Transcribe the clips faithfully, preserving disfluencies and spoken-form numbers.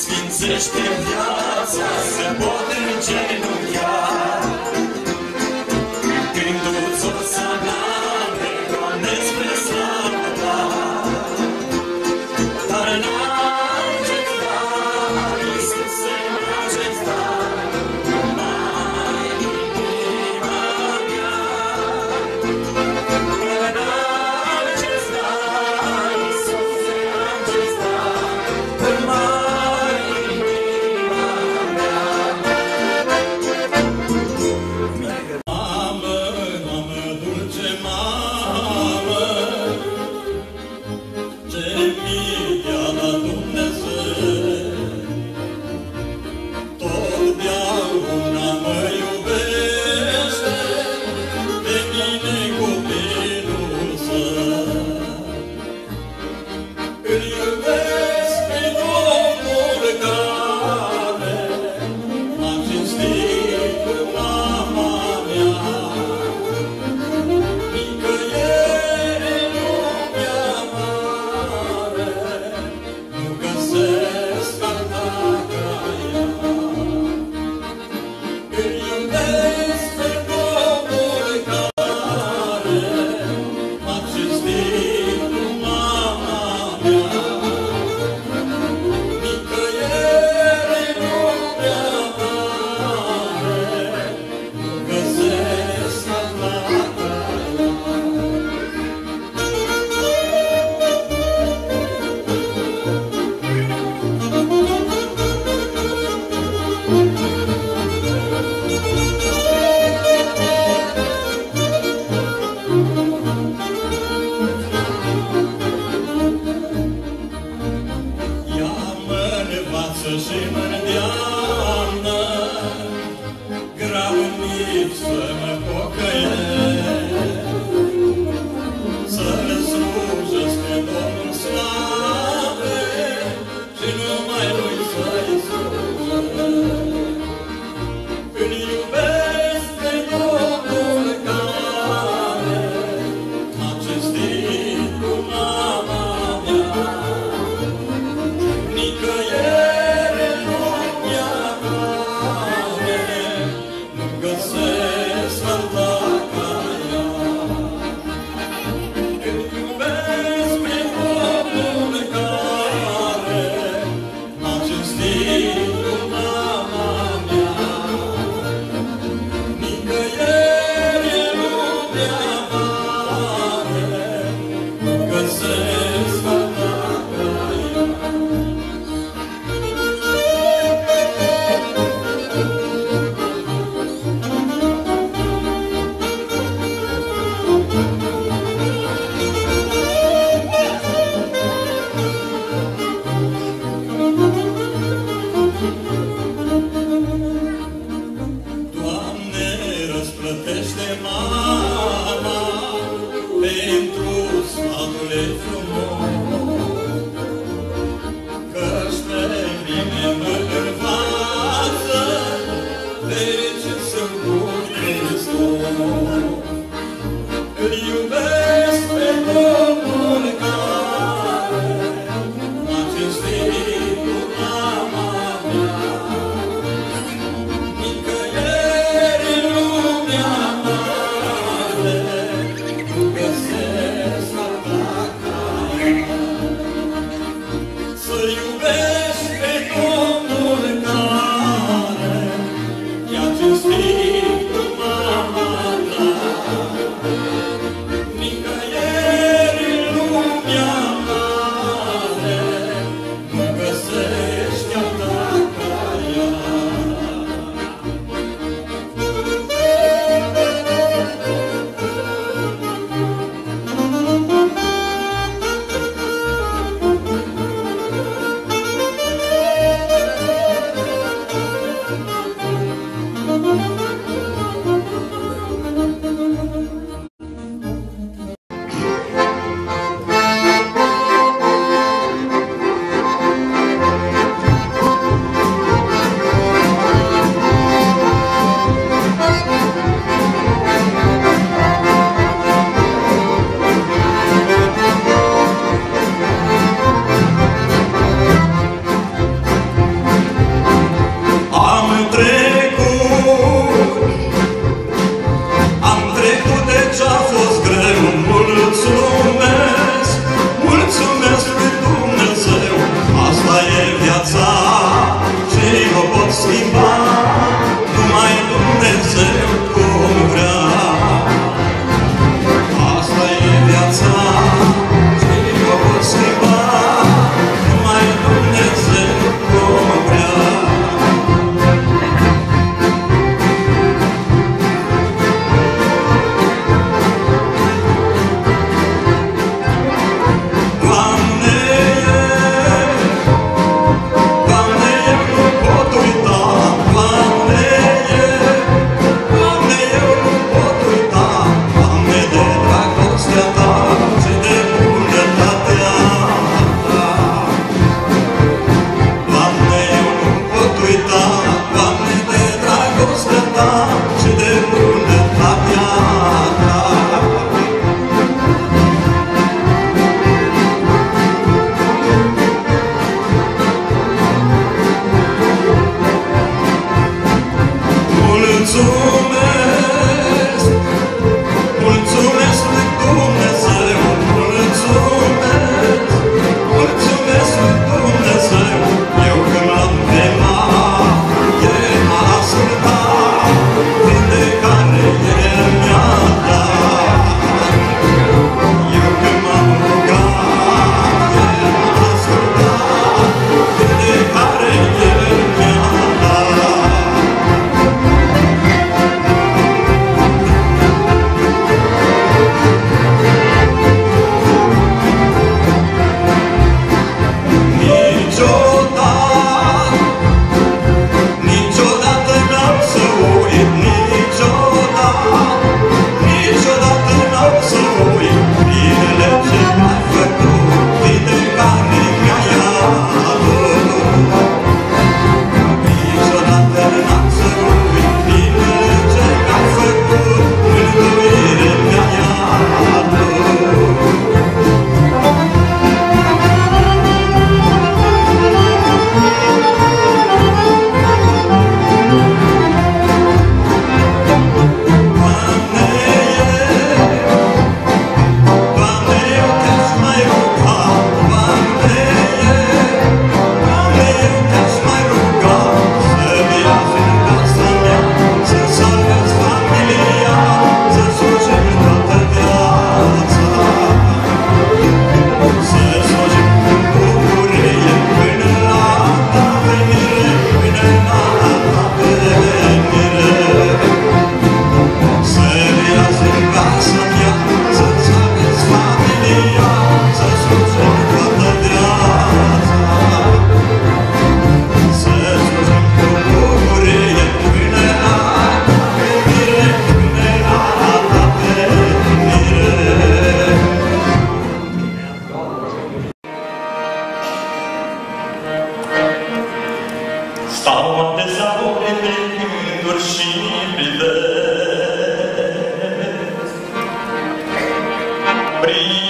sfințește viața, să pot îngenunchea. Gându-ți o sanare, Doamne, spre slavă Ta. Dar n-acest dar, Iisuse, n-acest dar, mai inima mea. Dar n-acest dar, Iisuse, n-acest dar, mai inima mea. Mamă, mamă, dulce mamă, ce mi-a dat Dumnezeu, totdeauna mă iubește, pe mine copilul său. Îl iubesc pe Domnul care m-a cinstit cu mama mea. Nicăieri în lumea mare nu găsesc alta ca ea. Îl iubesc pe Domnul care m-a cinstit cu mama mea. Nicăieri în lumea mare nu găsesc alta ca ea. Ea mă învață și mă îndeamnă, grabnic să mă pocăiesc, să-L slujesc pe Domnul slave și numai Lui să-i slujesc. Îl iubesc pe Domnul care m-a cinstit cu mama mea. Nicăieri în lumea mare nu găsesc alta ca ea. Îl iubesc pe Domnul care m-a cinstit cu mama mea. Nicăieri în lumea mare nu găsesc alta ca ea. Doamne, răsplătește mama pentru sfatul ei frumos, căci pe mine mă învață, fericit sunt cu Hristos. Îl iubesc pe Domnul care m-a cinstit cu mama mea. Nicăieri în lumea mare nu găsesc alta ca ea.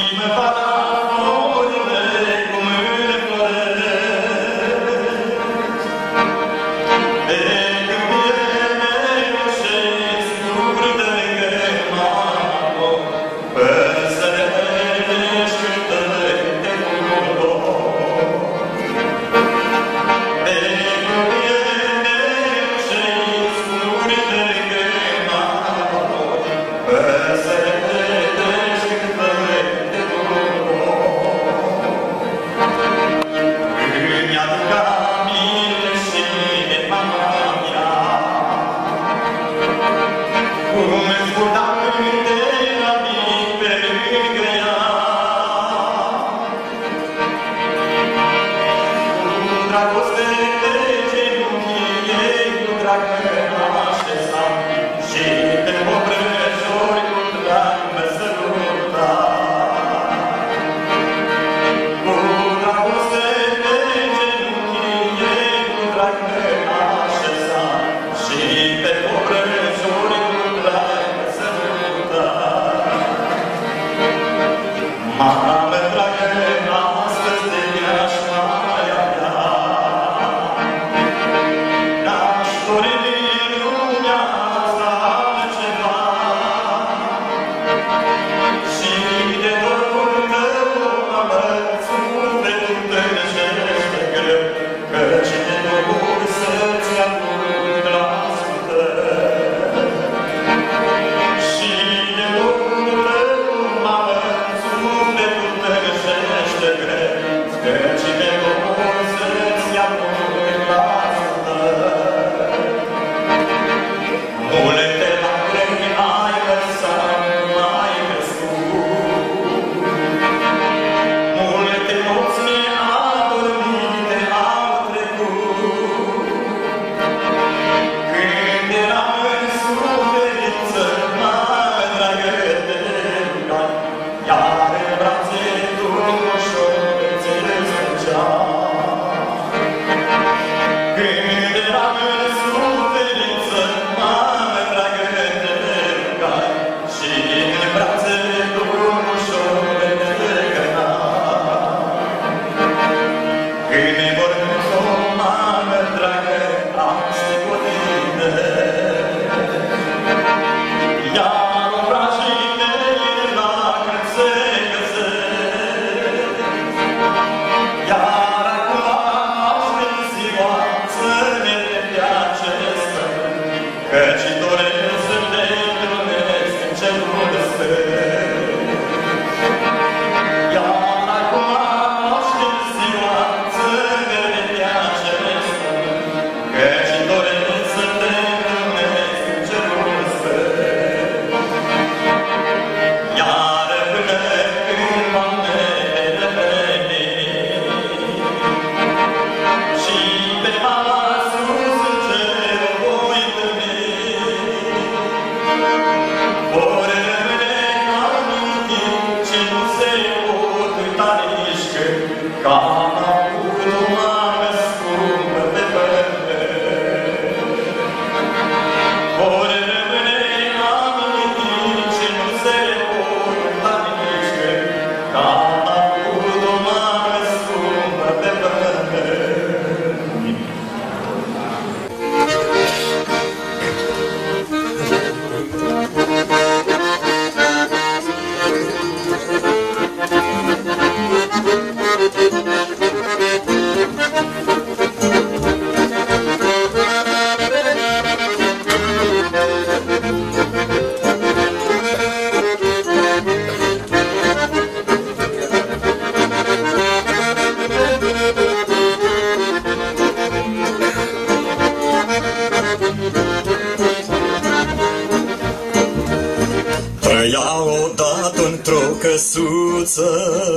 căsuță,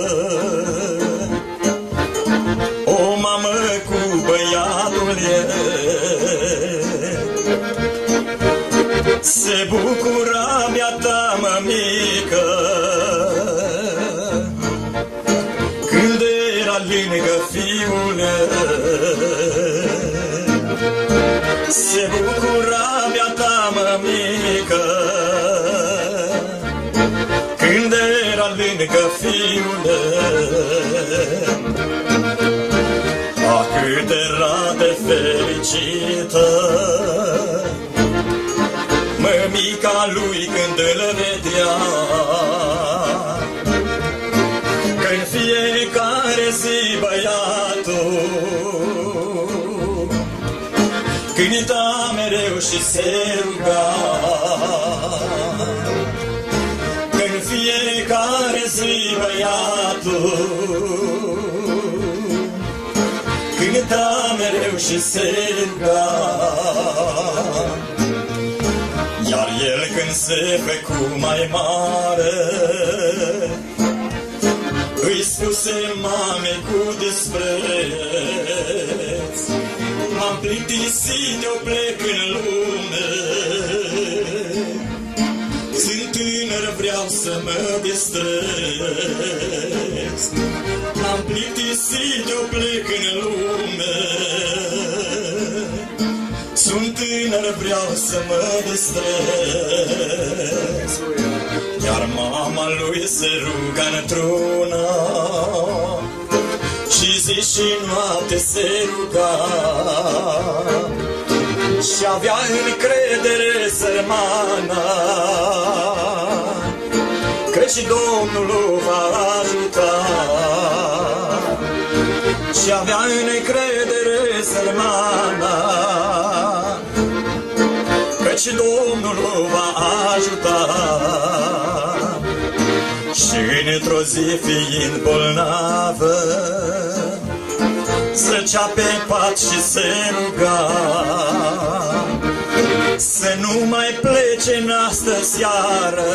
o mamă cu băiatul ei. Se bucura mea-ta mămică când era lângă fiul ei. Se bucura mea-ta mămică când era lângă fiule. Ah, cât era de fericită mămica lui când îl vedea, că în fiecare zi băiatul cânta mereu și se ruga, că în fiecare zi băiatul cânta mereu și se ruga. Iar el când se făcu mai mare îi spuse mamei cu dispreț: m-am plictisit, eu plec în lume, sunt tânăr, vreau să mă distrez. M-am plictisit, eu plec în lume, sunt tânăr, vreau să mă distrez. Iar mama lui se ruga într-una și zi și noapte se ruga, și avea încredere sărmana căci Domnul o va ajuta. Și avea încredere sărmana căci Domnul o va ajuta. Și într-o zi fiind bolnavă zăcea pe pat și se ruga să nu mai plece în astă seară,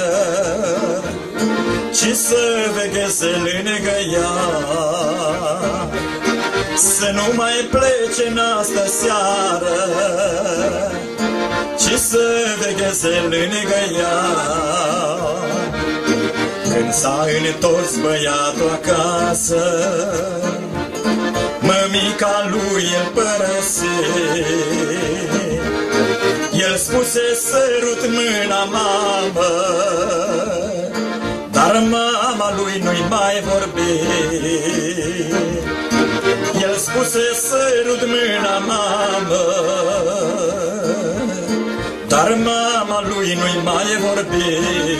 ci să vegheze lângă ea. Să nu mai plece în astă seară, ci să vegheze lângă ea. Când s-a întors băiatul acasă, mămica lui îl părăse. El spuse: sărut mâna, mamă, dar mama lui nu-i mai vorbi. El spuse: sărut mâna, mamă, dar mama lui nu-i mai vorbi.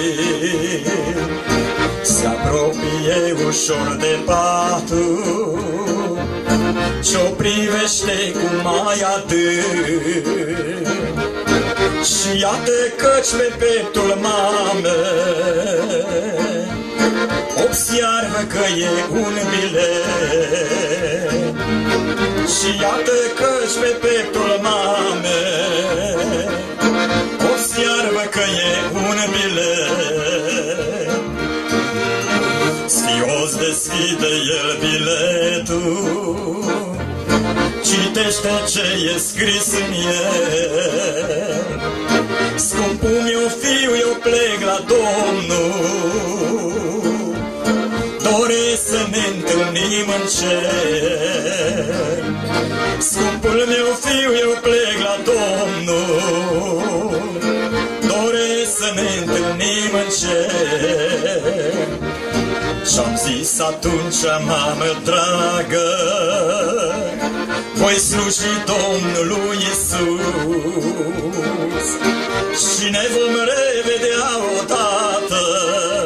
Se apropie ușor de patul și-o privește cu mai adânc, și iată căci pe pieptul mamei observă că e un bilet. Și iată căci pe pieptul mamei observă că e un bilet. Sfios deschide el biletul, citește ce e scris în el: scumpul meu fiu, eu plec la Domnul, doresc să ne întâlnim în cer. Scumpul meu fiu, eu plec la Domnul, doresc să ne întâlnim în cer. Și-am zis atunci: mamă dragă, voi sluji Domnului Iisus și ne vom revedea odată